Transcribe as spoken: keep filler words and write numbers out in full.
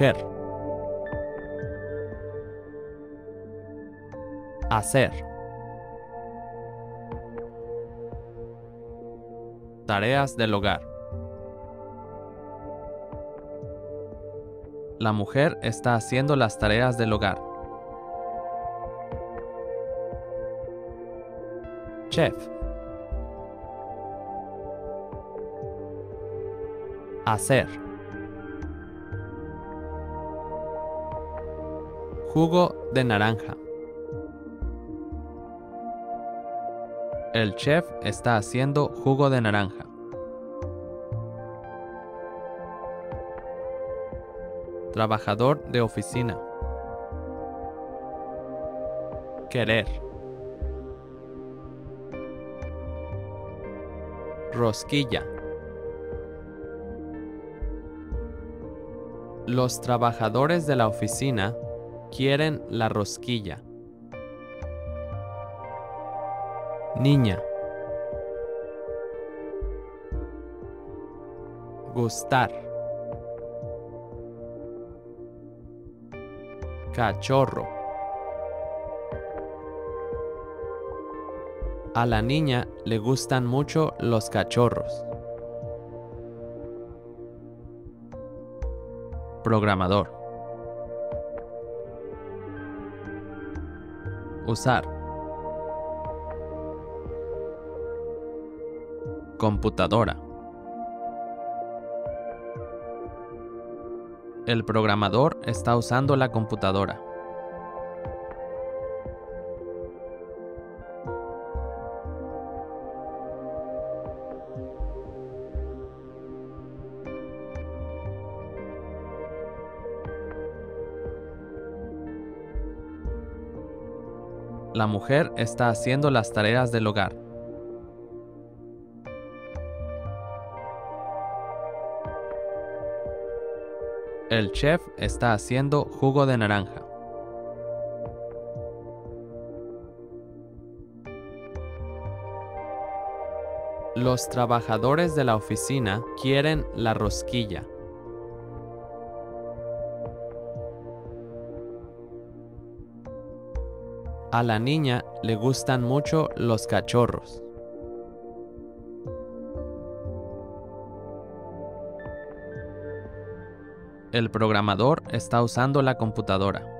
Mujer. Hacer. Tareas del hogar. La mujer está haciendo las tareas del hogar. Chef. Hacer. Jugo de naranja. El chef está haciendo jugo de naranja. Trabajador de oficina. Querer. Rosquilla. Los trabajadores de la oficina quieren la rosquilla. Niña. Gustar. Cachorro. A la niña le gustan mucho los cachorros. Programador. Usar. Computadora. El programador está usando la computadora. La mujer está haciendo las tareas del hogar. El chef está haciendo jugo de naranja. Los trabajadores de la oficina quieren la rosquilla. A la niña le gustan mucho los cachorros. El programador está usando la computadora.